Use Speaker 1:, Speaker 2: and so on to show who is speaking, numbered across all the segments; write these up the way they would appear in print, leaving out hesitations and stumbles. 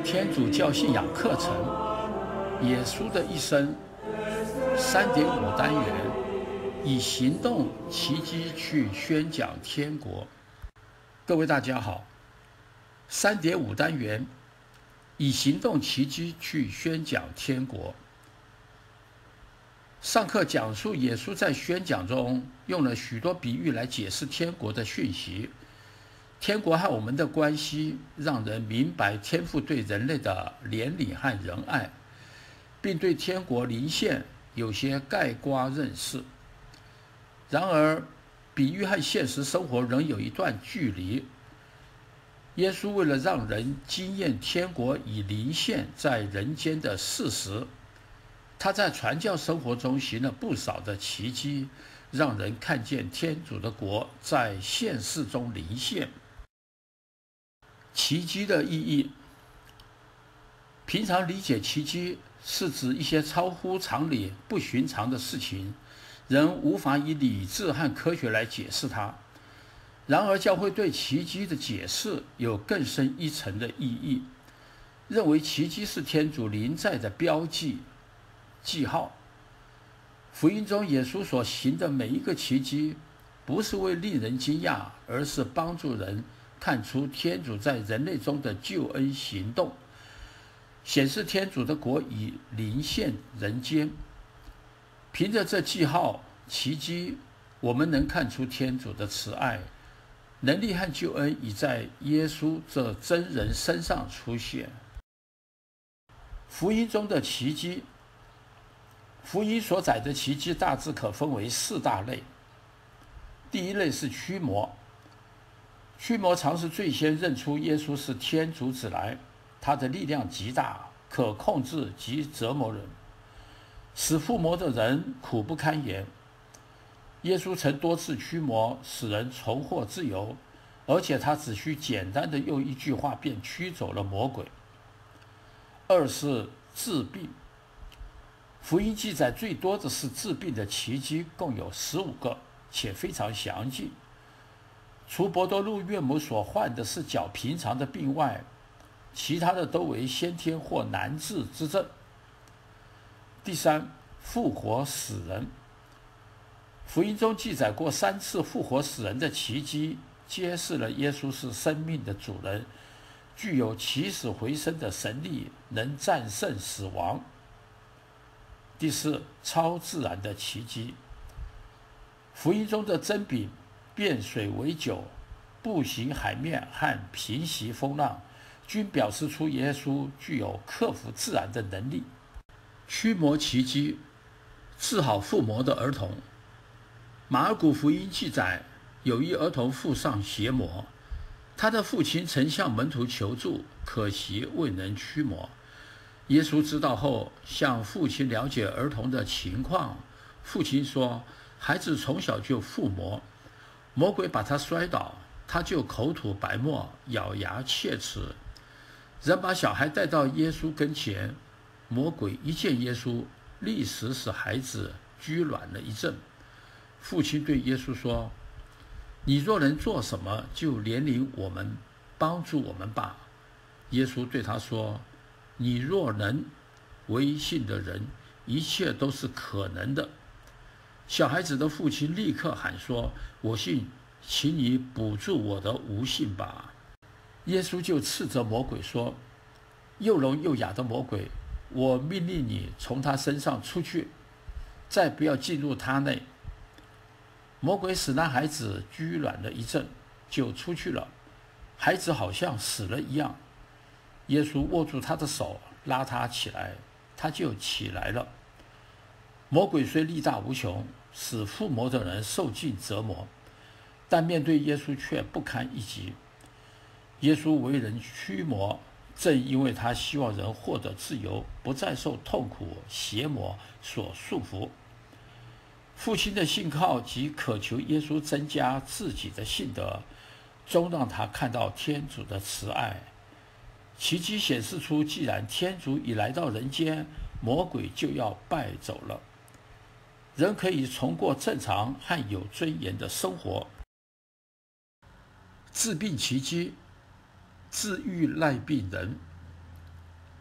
Speaker 1: 天主教信仰课程，耶稣的一生3.5单元，以行动奇迹去宣讲天国。各位大家好，3.5单元，以行动奇迹去宣讲天国。上课讲述耶稣在宣讲中用了许多比喻来解释天国的讯息。天国和我们的关系，让人明白天父对人类的怜悯和仁爱，并对天国临现有些概括认识。然而，比喻和现实生活仍有一段距离。耶稣为了让人经验天国已临现在人间的事实，他在传教生活中行了不少的奇迹，让人看见天主的国在现世中临现。奇迹的意义，平常理解奇迹是指一些超乎常理、不寻常的事情，人无法以理智和科学来解释它。然而，教会对奇迹的解释有更深一层的意义，认为奇迹是天主临在的标记、记号。福音中耶稣所行的每一个奇迹，不是为令人惊讶，而是帮助人看出天主在人类中的救恩行动，显示天主的国已临现人间。凭着这记号、奇迹，我们能看出天主的慈爱、能力和救恩已在耶稣这真人身上出现。福音中的奇迹，福音所载的奇迹大致可分为4大类。第一类是驱魔。驱魔常是最先认出耶稣是天主子来，他的力量极大，可控制及折磨人，使附魔的人苦不堪言。耶稣曾多次驱魔，使人重获自由，而且他只需简单的用一句话便驱走了魔鬼。二是治病。福音记载最多的是治病的奇迹，共有15个，且非常详尽。除伯多禄岳母所患的是较平常的病外，其他的都为先天或难治之症。第三，复活死人。福音中记载过3次复活死人的奇迹，揭示了耶稣是生命的主人，具有起死回生的神力，能战胜死亡。第四，超自然的奇迹。福音中的真饼变水为酒、步行海面和平息风浪，均表示出耶稣具有克服自然的能力。驱魔奇迹，治好附魔的儿童。马尔谷福音记载，有一儿童附上邪魔，他的父亲曾向门徒求助，可惜未能驱魔。耶稣知道后，向父亲了解儿童的情况。父亲说，孩子从小就附魔，魔鬼把他摔倒，他就口吐白沫，咬牙切齿。人把小孩带到耶稣跟前，魔鬼一见耶稣，立时使孩子拘软了一阵。父亲对耶稣说，你若能做什么，就怜悯我们，帮助我们吧。耶稣对他说，你若能，为信的人，一切都是可能的。小孩子的父亲立刻喊说，我信，请你补助我的无信吧。耶稣就斥责魔鬼说，又聋又哑的魔鬼，我命令你从他身上出去，再不要进入他内。魔鬼使那孩子拘软了一阵，就出去了。孩子好像死了一样。耶稣握住他的手，拉他起来，他就起来了。魔鬼虽力大无穷，使附魔的人受尽折磨，但面对耶稣却不堪一击。耶稣为人驱魔，正因为他希望人获得自由，不再受痛苦、邪魔所束缚。父亲的信靠及渴求耶稣增加自己的信德，终让他看到天主的慈爱。奇迹显示出，既然天主已来到人间，魔鬼就要败走了，人可以重过正常和有尊严的生活。治病奇迹，治愈赖病人。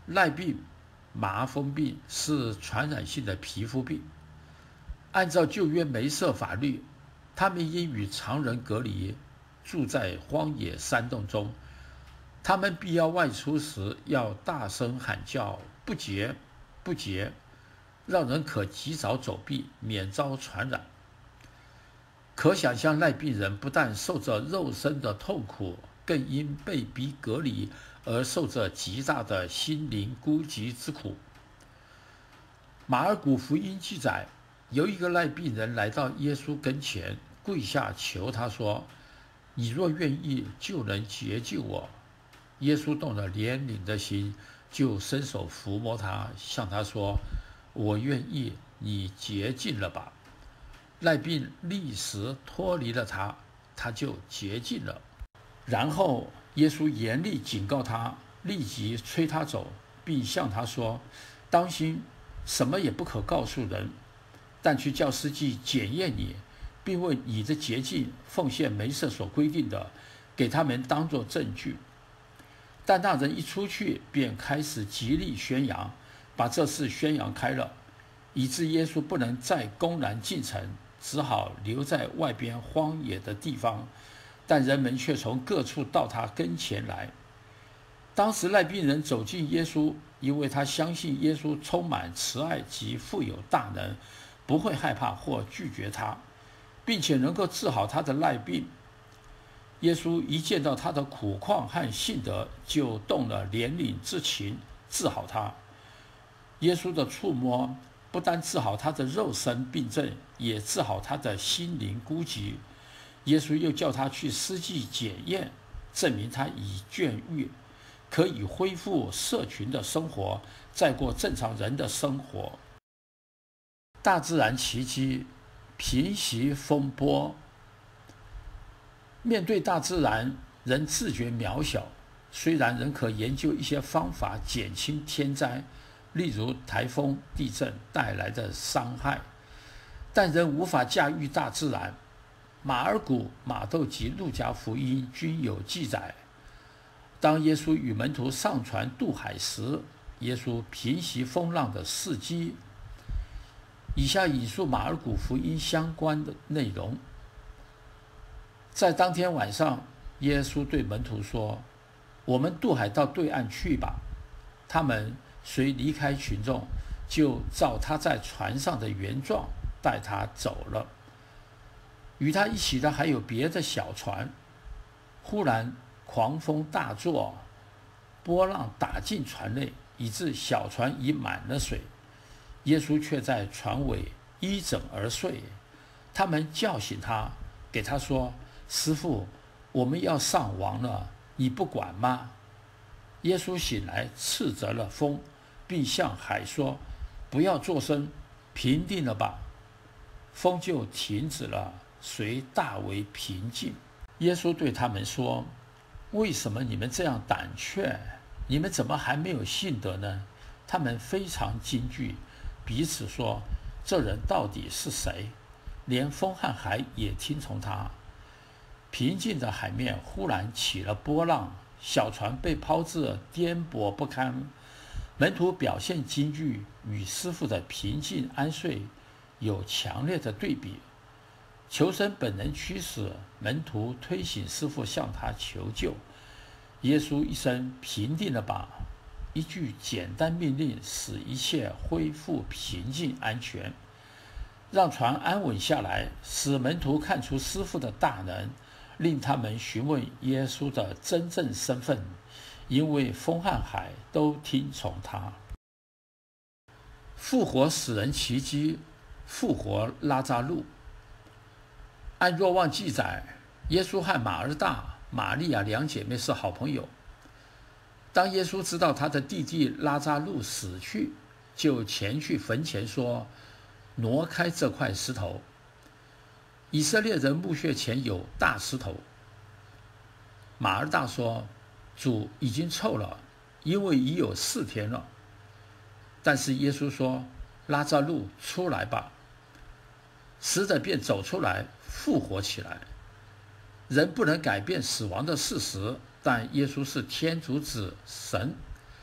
Speaker 1: 癩病、麻风病是传染性的皮肤病。按照旧约梅瑟法律，他们应与常人隔离，住在荒野山洞中。他们必要外出时要大声喊叫，不洁，不洁，让人可及早走避，免遭传染。可想象癩病人不但受着肉身的痛苦，更因被逼隔离而受着极大的心灵孤寂之苦。马尔谷福音记载，有一个癩病人来到耶稣跟前，跪下求他说：“你若愿意，就能洁净我。”耶稣动了怜悯的心，就伸手抚摸他，向他说：“我愿意，你洁净了吧。”癩病立时脱离了他，他就洁净了。然后耶稣严厉警告他，立即催他走，并向他说：“当心，什么也不可告诉人，但去叫司机检验你，并为你的洁净奉献梅瑟所规定的，给他们当作证据。”但那人一出去，便开始极力宣扬，把这事宣扬开了，以致耶稣不能再公然进城，只好留在外边荒野的地方。但人们却从各处到他跟前来。当时癩病人走近耶稣，因为他相信耶稣充满慈爱及富有大能，不会害怕或拒绝他，并且能够治好他的癩病。耶稣一见到他的苦况和信德，就动了怜悯之情，治好他。耶稣的触摸不但治好他的肉身病症，也治好他的心灵孤寂。耶稣又叫他去司祭检验，证明他已痊愈，可以恢复社群的生活，再过正常人的生活。大自然奇迹，平息风波。面对大自然，人自觉渺小，虽然仍可研究一些方法减轻天灾，例如台风、地震带来的伤害，但人无法驾驭大自然。马尔谷、马窦及路加福音均有记载，当耶稣与门徒上船渡海时，耶稣平息风浪的事迹。以下引述马尔谷福音相关的内容。在当天晚上，耶稣对门徒说：“我们渡海到对岸去吧。”他们遂离开群众，就照他在船上的原状带他走了。与他一起的还有别的小船。忽然狂风大作，波浪打进船内，以致小船已满了水。耶稣却在船尾依枕而睡。他们叫醒他，给他说：“师父，我们要上网了，你不管吗？”耶稣醒来，斥责了风，并向海说：“不要作声，平定了吧。”风就停止了，水大为平静。耶稣对他们说：“为什么你们这样胆怯？你们怎么还没有信德呢？”他们非常惊惧，彼此说：“这人到底是谁？连风和海也听从他。”平静的海面忽然起了波浪，小船被抛至颠簸不堪。门徒表现惊惧，与师父的平静安睡有强烈的对比。求生本能驱使门徒推醒师父，向他求救。耶稣一声“平定了吧”，一句简单命令，使一切恢复平静安全，让船安稳下来，使门徒看出师父的大能，令他们询问耶稣的真正身份，因为风和海都听从他。复活死人奇迹，复活拉扎路。按若望记载，耶稣和马尔大、玛利亚两姐妹是好朋友。当耶稣知道他的弟弟拉扎路死去，就前去坟前说：“挪开这块石头。”以色列人墓穴前有大石头。马尔大说：“主已经臭了，因为已有4天了。”但是耶稣说：“拉扎路出来吧。”死者便走出来，复活起来。人不能改变死亡的事实，但耶稣是天主子神，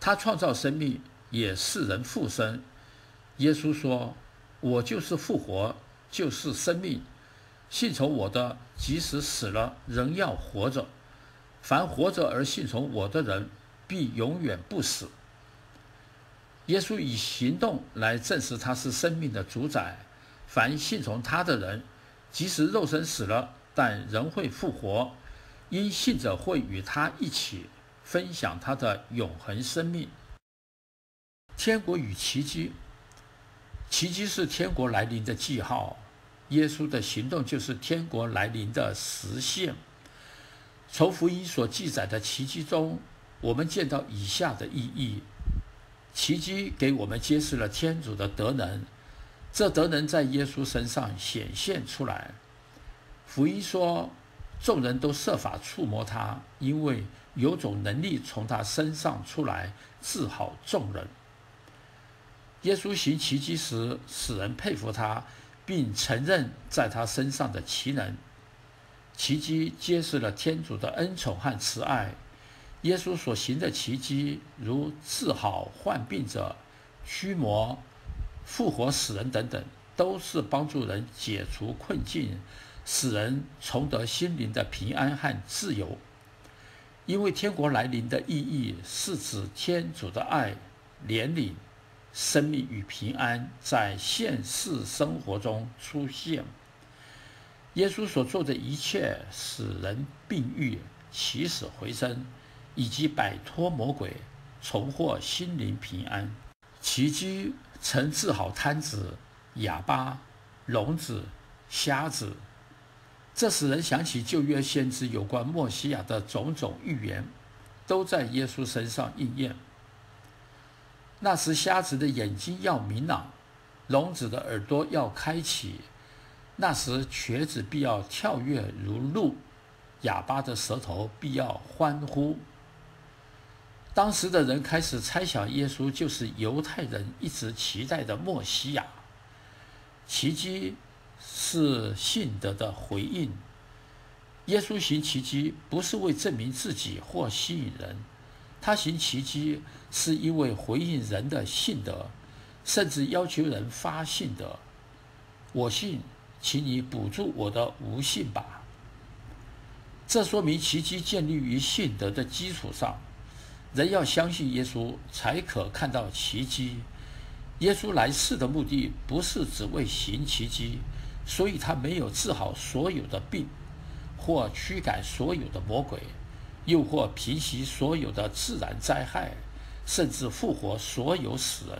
Speaker 1: 他创造生命，也是人复生。耶稣说：“我就是复活，就是生命。信从我的，即使死了，仍要活着。凡活着而信从我的人，必永远不死。”耶稣以行动来证实他是生命的主宰。凡信从他的人，即使肉身死了，但仍会复活，因信者会与他一起分享他的永恒生命。天国与奇迹，奇迹是天国来临的记号，耶稣的行动就是天国来临的实现。从福音所记载的奇迹中，我们见到以下的意义：奇迹给我们揭示了天主的德能，这德能在耶稣身上显现出来。福音说，众人都设法触摸他，因为有种能力从他身上出来，治好众人。耶稣行奇迹时，使人佩服他，并承认在他身上的奇能。奇迹揭示了天主的恩宠和慈爱。耶稣所行的奇迹，如治好患病者、驱魔、复活死人等等，都是帮助人解除困境，使人重得心灵的平安和自由。因为天国来临的意义是指天主的爱、怜悯、生命与平安在现世生活中出现。耶稣所做的一切，使人病愈、起死回生，以及摆脱魔鬼，重获心灵平安。奇迹曾治好瘫子、哑巴、聋子、瞎子，这使人想起旧约先知有关默西亚的种种预言，都在耶稣身上应验。那时瞎子的眼睛要明朗，聋子的耳朵要开启，那时瘸子必要跳跃如鹿，哑巴的舌头必要欢呼。当时的人开始猜想耶稣就是犹太人一直期待的默西亚。奇迹是信德的回应。耶稣行奇迹不是为证明自己或吸引人，他行奇迹是因为回应人的信德，甚至要求人发信德。我信，请你补助我的无信吧。这说明奇迹建立于信德的基础上。人要相信耶稣，才可看到奇迹。耶稣来世的目的不是只为行奇迹，所以他没有治好所有的病，或驱赶所有的魔鬼，又或平息所有的自然灾害，甚至复活所有死人。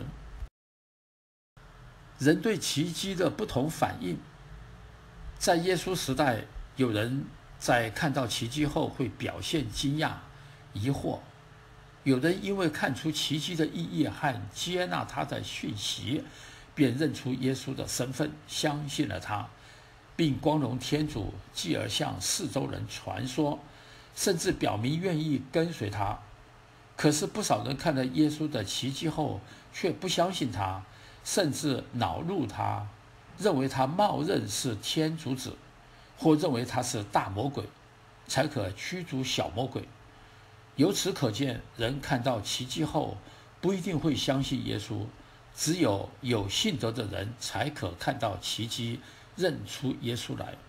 Speaker 1: 人对奇迹的不同反应，在耶稣时代，有人在看到奇迹后会表现惊讶、疑惑。有人因为看出奇迹的意义和接纳他的讯息，便认出耶稣的身份，相信了他，并光荣天主，继而向四周人传说，甚至表明愿意跟随他。可是不少人看了耶稣的奇迹后，却不相信他，甚至恼怒他，认为他冒认是天主子，或认为他是大魔鬼，才可驱逐小魔鬼。由此可见，人看到奇迹后不一定会相信耶稣，只有有信德的人才可看到奇迹，认出耶稣来。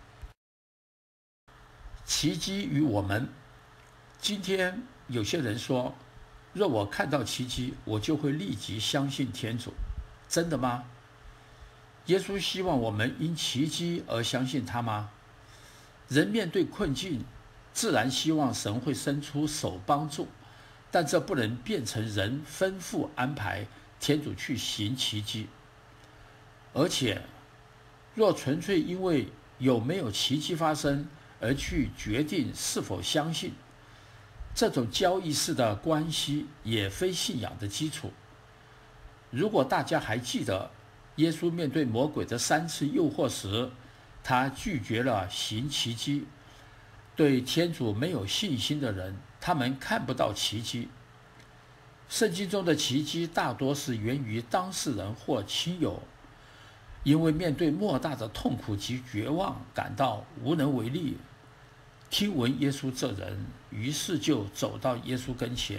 Speaker 1: 奇迹与我们，今天有些人说，若我看到奇迹，我就会立即相信天主。真的吗？耶稣希望我们因奇迹而相信他吗？人面对困境，自然希望神会伸出手帮助，但这不能变成人吩咐安排天主去行奇迹。而且，若纯粹因为有没有奇迹发生而去决定是否相信，这种交易式的关系也非信仰的基础。如果大家还记得，耶稣面对魔鬼的3次诱惑时，他拒绝了行奇迹。对天主没有信心的人，他们看不到奇迹。圣经中的奇迹大多是源于当事人或亲友，因为面对莫大的痛苦及绝望，感到无能为力。听闻耶稣这人，于是就走到耶稣跟前，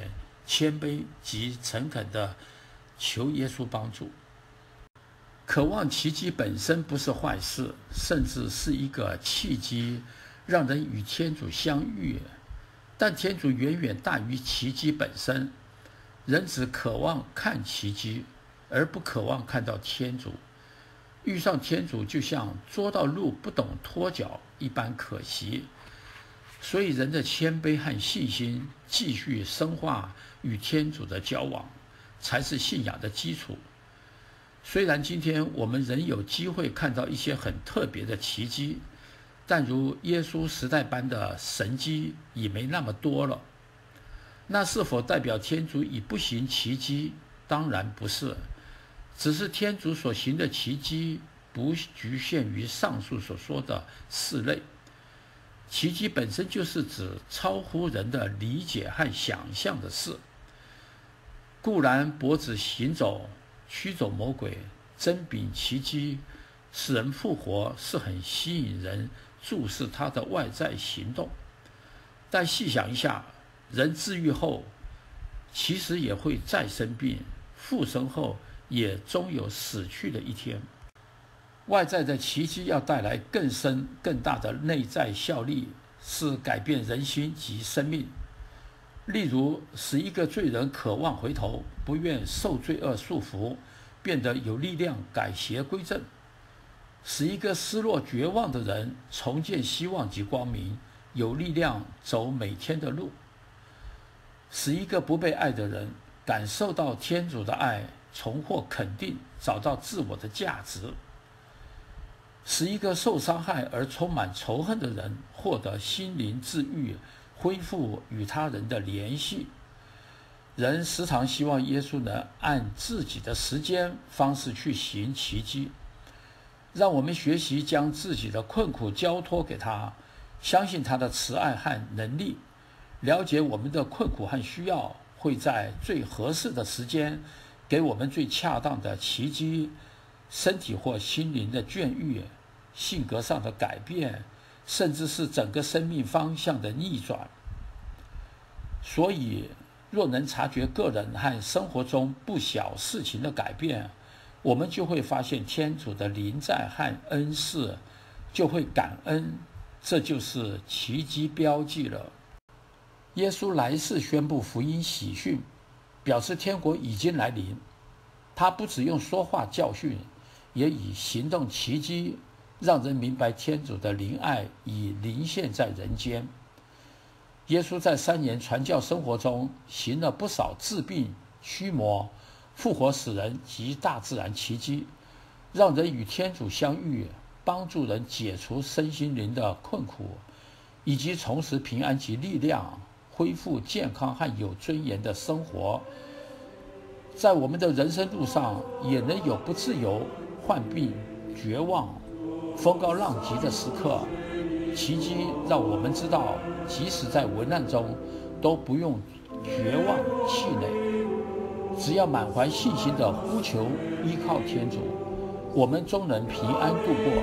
Speaker 1: 谦卑及诚恳地求耶稣帮助。渴望奇迹本身不是坏事，甚至是一个契机，让人与天主相遇。但天主远远大于奇迹本身，人只渴望看奇迹，而不渴望看到天主。遇上天主就像捉到鹿不懂脱脚一般可惜。所以人的谦卑和信心继续深化与天主的交往，才是信仰的基础。虽然今天我们仍有机会看到一些很特别的奇迹，但如耶稣时代般的神迹已没那么多了。那是否代表天主已不行奇迹？当然不是，只是天主所行的奇迹不局限于上述所说的4类。奇迹本身就是指超乎人的理解和想象的事。固然跛子行走、驱走魔鬼、真饼奇迹、使人复活是很吸引人注视他的外在行动，但细想一下，人治愈后其实也会再生病，复生后也终有死去的一天。外在的奇迹要带来更深更大的内在效力，是改变人心及生命。例如使一个罪人渴望回头，不愿受罪恶束缚，变得有力量改邪归正；使一个失落绝望的人重见希望及光明，有力量走每天的路；使一个不被爱的人感受到天主的爱，重获肯定，找到自我的价值；使一个受伤害而充满仇恨的人获得心灵治愈，恢复与他人的联系。人时常希望耶稣能按自己的时间方式去行奇迹，让我们学习将自己的困苦交托给他，相信他的慈爱和能力，了解我们的困苦和需要，会在最合适的时间给我们最恰当的奇迹，身体或心灵的眷愈，性格上的改变，甚至是整个生命方向的逆转。所以若能察觉个人和生活中不小事情的改变，我们就会发现天主的临在和恩赐，就会感恩，这就是奇迹标记了。耶稣来世宣布福音喜讯，表示天国已经来临。他不只用说话教训，也以行动奇迹让人明白天主的灵爱已临现在人间。耶稣在3年传教生活中行了不少治病、驱魔、复活死人及大自然奇迹，让人与天主相遇，帮助人解除身心灵的困苦，以及重拾平安及力量，恢复健康和有尊严的生活。在我们的人生路上，也能有不自由、患病、绝望、风高浪急的时刻。奇迹让我们知道，即使在危难中，都不用绝望气馁，只要满怀信心的呼求依靠天主，我们终能平安度过。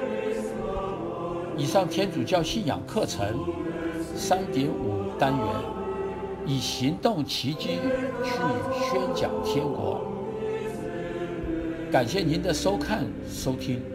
Speaker 1: 以上天主教信仰课程 3.5 单元，以行动奇迹去宣讲天国。感谢您的收看收听。